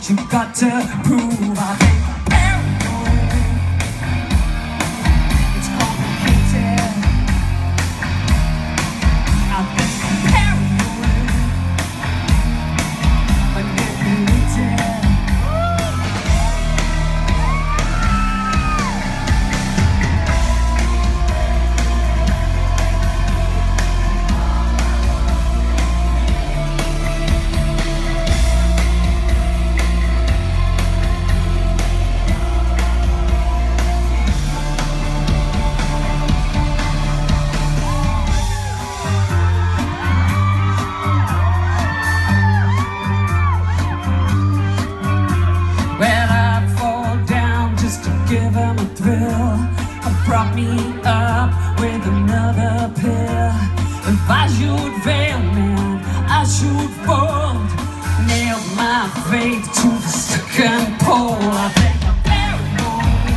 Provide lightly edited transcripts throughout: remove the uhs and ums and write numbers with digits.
you got to prove. I think paranoid, it's complicated. I think paranoid, manipulated. Give him a thrill, brought me up with another pill. If I should fail, man, I should fold. Nailed my faith to the second pole. I think I'm paranoid,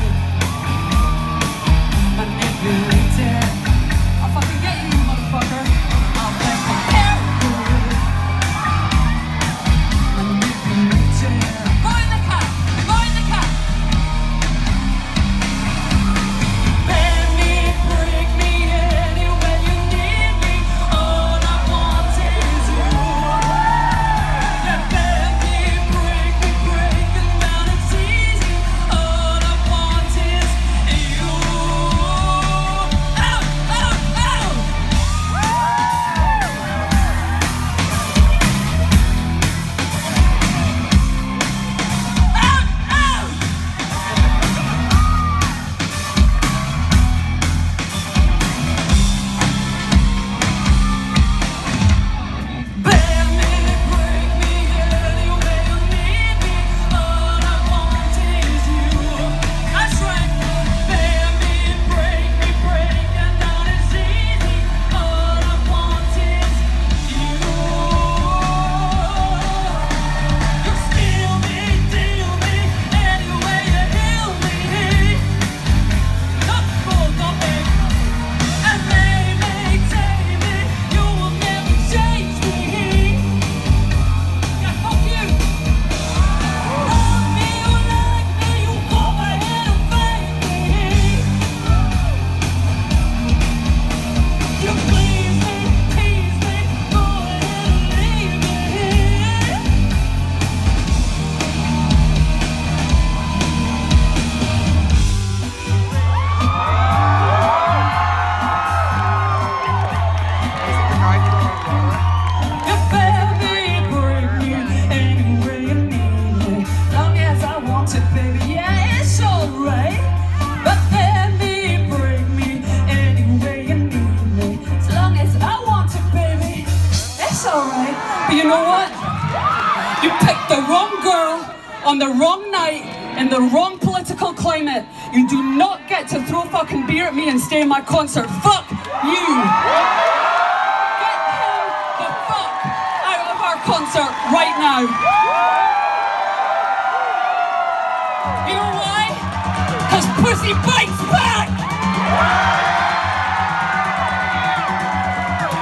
manipulated. I'll fucking get you, motherfucker. I think I'm paranoid, manipulated. Go in the car, go in the car. But you know what? You picked the wrong girl on the wrong night in the wrong political climate. You do not get to throw fucking beer at me and stay in my concert. Fuck you! Get him the fuck out of our concert right now. You know why? 'Cause pussy bites back!